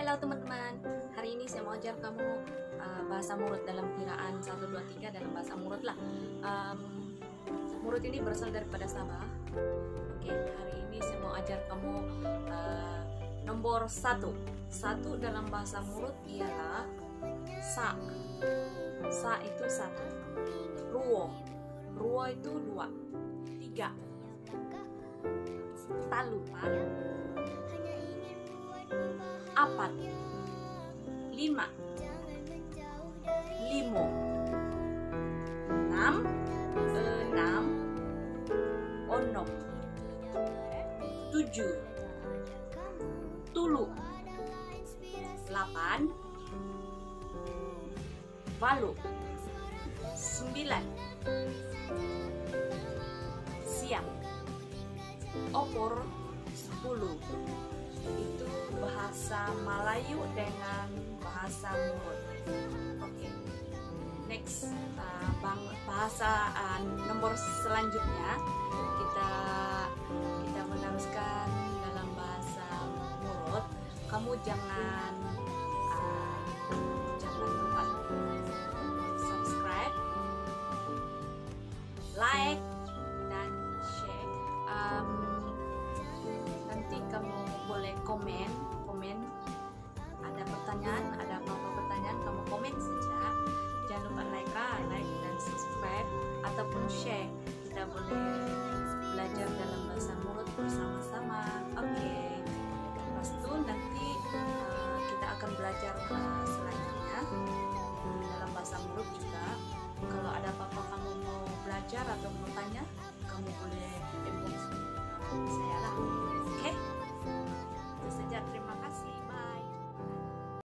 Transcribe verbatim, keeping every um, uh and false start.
Halo teman-teman, hari ini saya mau ajar kamu uh, bahasa Murut dalam kiraan satu, dua, tiga dalam bahasa Murut lah. um, Murut ini berasal daripada Sabah. Oke, hari ini saya mau ajar kamu uh, nomor satu. Satu dalam bahasa Murut ialah sa. Sa itu satu. Ruo. Ruo itu dua. Tiga. Talu. Talu. Apat. Lima. Limo. Enam. Enam. Onok. Tujuh. Tulu. Delapan. Walu. Sembilan. Siang. Opor. Sepuluh. Itu bahasa Melayu dengan bahasa Murut. Oke, okay. Next, uh, bang, bahasa uh, nomor selanjutnya kita kita meneruskan dalam bahasa Murut. Kamu jangan